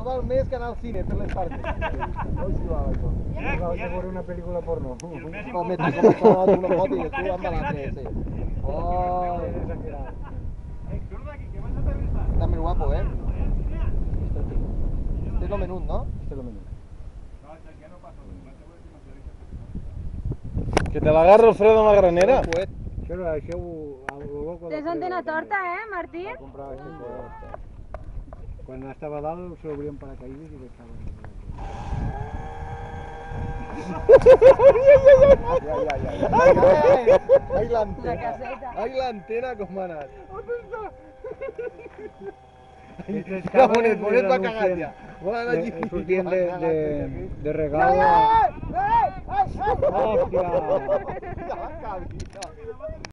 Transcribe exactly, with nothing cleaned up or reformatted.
no val més que anar al cine per les tardes. Hoy sí va, això. Acabas de veure una pel·lícula porno. O me te como una foto y tú anda la tres, sí. Oh, está muy guapo, ¿eh? Este es lo menú, ¿no? Este es lo menú. Que te l'agarra el Fredo amb la granera. Pues, Això era això, lo loco de Tens antena torta, eh, Martí? Va comprar este coet. Quan estava a dalt s'obrien paracaïdes i deixaven. Ai, ai, ai, ai, ai, ai, La l'antena. caseta. Ai, l'antena com ha anat. Aquestes Ja, Bonet, càmeres Bonet va les cagat ja. anuncien. Vol anar allí. Eh, Sortien de, de, de regal. Ai, ai, ai, ai, ai, ai. Hòstia! Ja va, Cavi.